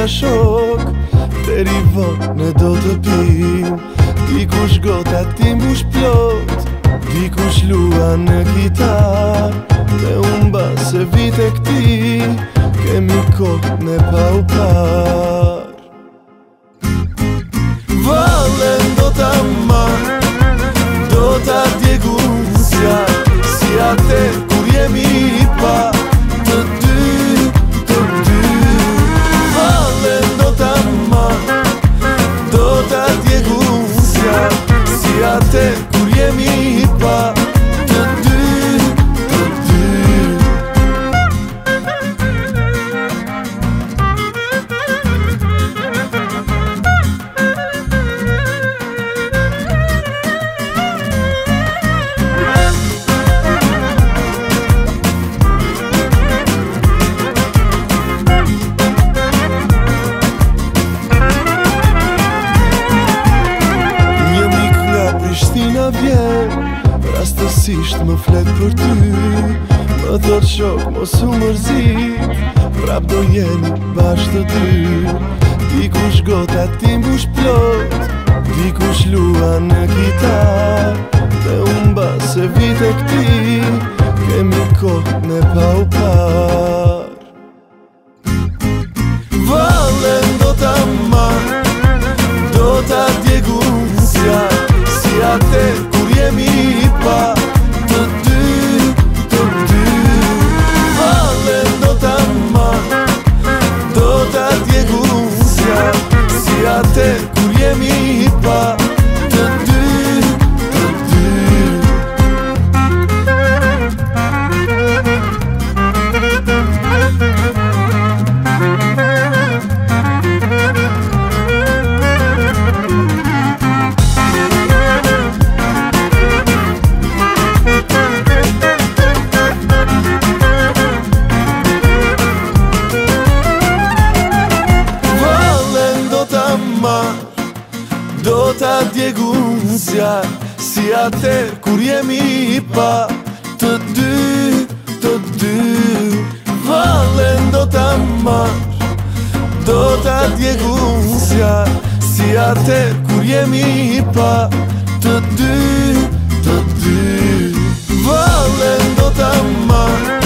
shok, deri vonë do të pim. Dikush gota ti mbush plot, dikush lua në kitar. Dhe unë base vite këti, kemi kohë me pa u par. Valen do t'a marr, do t'a djegun si ate kur jemi pa të dy. Valen do t'a marr, do t'a djegun si ate kur jemi pa të dy. Prishtina vjen, rastësisht më flet për ty. Më thot shok mos u mërzit, prap do jeni bashkë të dy. Dikush gota ti mbush plot, dikush lua në kitar. Dhe unë base vite këti, kemi kohë me pa u par. Valen do t'a marr, do t'a djegun si ate kur jemi pa të dy. Valen do t'a marr, do t'a djegun si ate kur jemi pa të dy. Do t'a djegun si ate kur jemi pa të dy. Valen do t'a marr, do t'a djegun si ate kur jemi pa të dy. Valen do t'a marr,